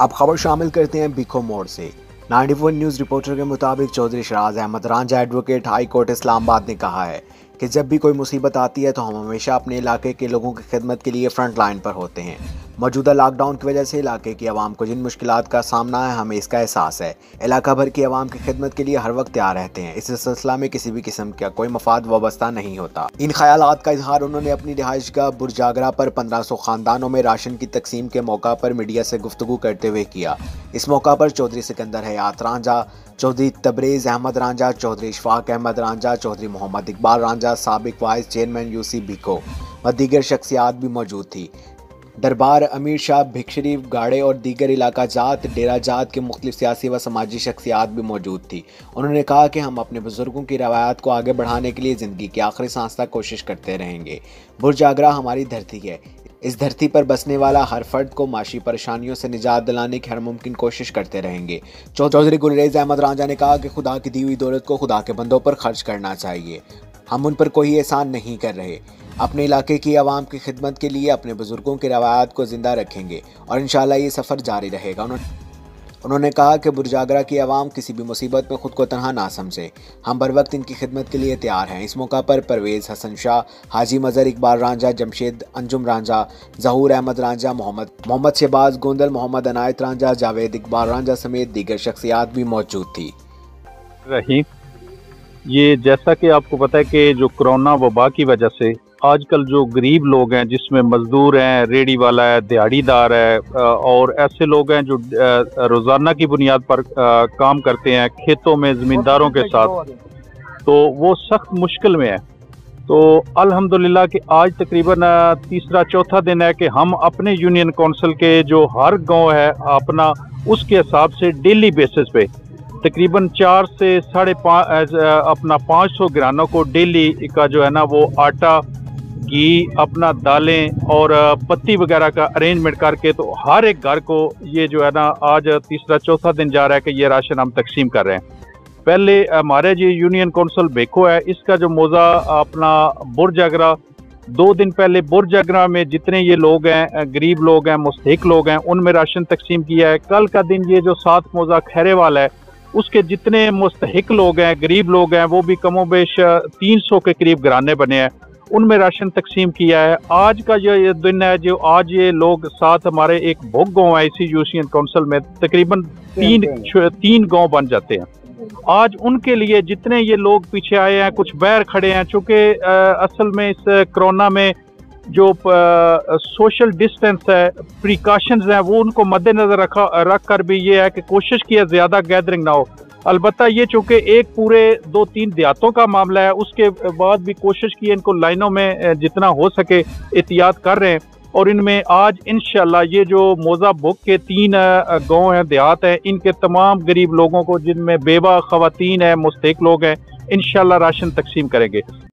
अब खबर शामिल करते हैं बीको मोड़ से। 91 न्यूज़ रिपोर्टर के मुताबिक Chaudhry Sharaz Ahmad Ranjha advocate high court Islamabad ने कहा है कि जब भी कोई मुसीबत आती है तो हम हमेशा अपने इलाके के लोगों की खिदमत के लिए फ्रंट लाइन पर होते हैं। मौजूदा लॉकडाउन की वजह से इलाके की आवाम को जिन मुश्किलात का सामना है हमें इसका एहसास है। इलाका भर की आवाम की खिदमत के लिए हर वक्त तैयार रहते हैं। इस सिलसिला में किसी भी किस्म का कोई मफाद वाबस्ता नहीं होता। इन ख्यालात का इजहार उन्होंने अपनी रिहाइशगाह बुरजागरा पर 1500 खानदानों में राशन की तकसीम के मौका पर मीडिया से गुफ्तगू करते हुए किया। इस मौका पर चौधरी सिकंदर हयात रांझा, चौधरी तबरेज़ अहमद रांझा, चौधरी इशफाक अहमद रांझा, चौधरी मोहम्मद इकबाल रांझा, साबिक वाइस चेयरमैन यूसी बीको व दीगर शख्सियात भी मौजूद थी। दरबार अमीर शाह भिक्षरीफ गाड़े और दीगर इलाका जात डेरा जात के मुख्तलिफ सियासी व समाजी शख्सियात भी मौजूद थी। उन्होंने कहा कि हम अपने बुजुर्गों की रवायात को आगे बढ़ाने के लिए ज़िंदगी की आखिरी सांस तक कोशिश करते रहेंगे। बुरजागरा हमारी धरती है। इस धरती पर बसने वाला हर फर्द को माशी परेशानियों से निजात दिलाने की हर मुमकिन कोशिश करते रहेंगे। चौधरी गुलरेज अहमद रांझा ने कहा कि खुदा की दी हुई दौलत को खुदा के बंदों पर खर्च करना चाहिए। हम उन पर कोई एहसान नहीं कर रहे। अपने इलाके की आवाम की खिदमत के लिए अपने बुजुर्गों की रवायात को ज़िंदा रखेंगे और इंशाअल्लाह ये सफ़र जारी रहेगा। उन्होंने कहा कि बुरजागरा की आवाम किसी भी मुसीबत में ख़ुद को तनहा ना समझे। हम बर वक्त इनकी खिदमत के लिए तैयार हैं। इस मौका पर परवेज़ हसन शाह, हाजी मज़हर इकबाल रांझा, जमशेद अंजुम रांझा, ज़हूर अहमद रांझा, मोहम्मद शहबाज गोंदल, मोहम्मद अनायत रांझा, जावेद इकबाल रांझा समेत दीगर शख्सियात भी मौजूद थी। ये जैसा कि आपको पता है कि जो कोरोना वबा की वजह से आजकल जो गरीब लोग हैं, जिसमें मजदूर हैं, रेडी वाला है, दिहाड़ीदार है और ऐसे लोग हैं जो रोज़ाना की बुनियाद पर काम करते हैं खेतों में ज़मींदारों के साथ, तो वो सख्त मुश्किल में है। तो अल्हम्दुलिल्लाह कि आज तकरीबन तीसरा चौथा दिन है कि हम अपने यूनियन काउंसिल के जो हर गांव है अपना उसके हिसाब से डेली बेसिस पे तकरीबन 4 से 5.5 अपना 500 घरानों को डेली का जो है ना वो आटा, घी, अपना दालें और पत्ती वगैरह का अरेंजमेंट करके तो हर एक घर को ये जो है ना आज तीसरा चौथा दिन जा रहा है कि ये राशन हम तकसीम कर रहे हैं। पहले हमारे जो यूनियन काउंसिल बेको है इसका जो मौजा अपना बुरजागरा 2 दिन पहले बुरजागरा में जितने ये लोग हैं, गरीब लोग हैं, मुस्तहिक लोग हैं, उनमें राशन तकसीम किया है। कल का दिन ये जो 7 मौजा खैरेवाल है उसके जितने मुस्तहिक लोग हैं, गरीब लोग हैं, वो भी कमोबेश 300 के करीब घराने बने हैं, उनमें राशन तकसीम किया है। आज का जो ये दिन है, जो आज ये लोग साथ हमारे एक भोग गाँव है इसी यूनियन काउंसिल में तकरीबन 3 गाँव बन जाते हैं। आज उनके लिए जितने ये लोग पीछे आए हैं, कुछ बैर खड़े हैं, चूँकि असल में इस कोरोना में जो सोशल डिस्टेंस है, प्रिकॉशंस हैं, वो उनको मद्देनजर रख कर भी ये है कि कोशिश किया ज़्यादा गैदरिंग ना हो। अलबत्ता ये चूँकि एक पूरे 2-3 देहातों का मामला है, उसके बाद भी कोशिश की इनको लाइनों में जितना हो सके एहतियात कर रहे हैं। और इनमें आज इंशाल्लाह ये जो मौजा बुक के 3 गाँव हैं, देहात हैं, इनके तमाम गरीब लोगों को जिनमें बेवा ख़वातीन हैं, मुस्तहिक लोग हैं, इंशाल्लाह राशन तकसीम करेंगे।